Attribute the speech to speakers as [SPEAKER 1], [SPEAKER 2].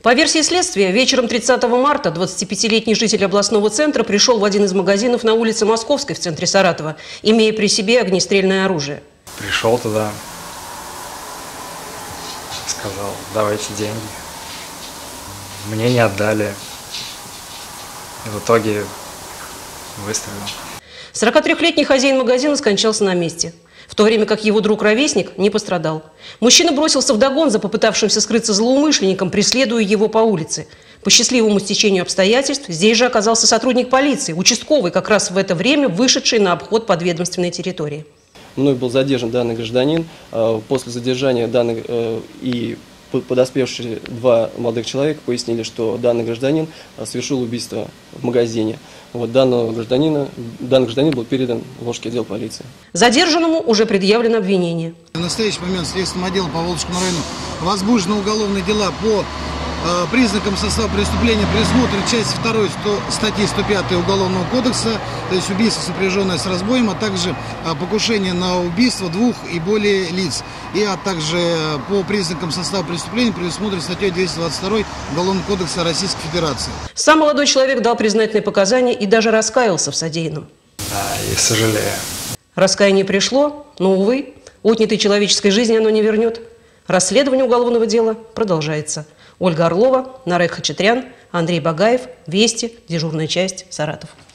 [SPEAKER 1] По версии следствия, вечером 30 марта 25-летний житель областного центра пришел в один из магазинов на улице Московской в центре Саратова, имея при себе огнестрельное оружие.
[SPEAKER 2] Пришел туда, сказал: давайте деньги. Мне не отдали. И в итоге выстрелил.
[SPEAKER 1] 43-летний хозяин магазина скончался на месте, в то время как его друг-ровесник не пострадал. Мужчина бросился вдогон за попытавшимся скрыться злоумышленником, преследуя его по улице. По счастливому стечению обстоятельств здесь же оказался сотрудник полиции, участковый, как раз в это время вышедший на обход подведомственной территории.
[SPEAKER 3] Мной был задержан данный гражданин. После задержания и подоспевшие два молодых человека пояснили, что данный гражданин совершил убийство в магазине. Данный гражданин был передан в Волжский отдел полиции.
[SPEAKER 1] Задержанному уже предъявлено обвинение.
[SPEAKER 4] В настоящий момент Следственным отделом по Волжскому району возбуждены уголовные дела по признакам состава преступления предусмотрена часть 2 статьи 105 Уголовного кодекса, то есть убийство, сопряженное с разбоем, а также покушение на убийство 2 и более лиц. А также по признакам состава преступления предусмотрена статьей 222 Уголовного кодекса Российской Федерации.
[SPEAKER 1] Сам молодой человек дал признательные показания и даже раскаялся в содеянном.
[SPEAKER 2] Да, и сожалею.
[SPEAKER 1] Раскаяние пришло, но, увы, отнятой человеческой жизни оно не вернет. Расследование уголовного дела продолжается. Ольга Орлова, Нарек Хачатрян, Андрей Багаев, Вести, дежурная часть, Саратов.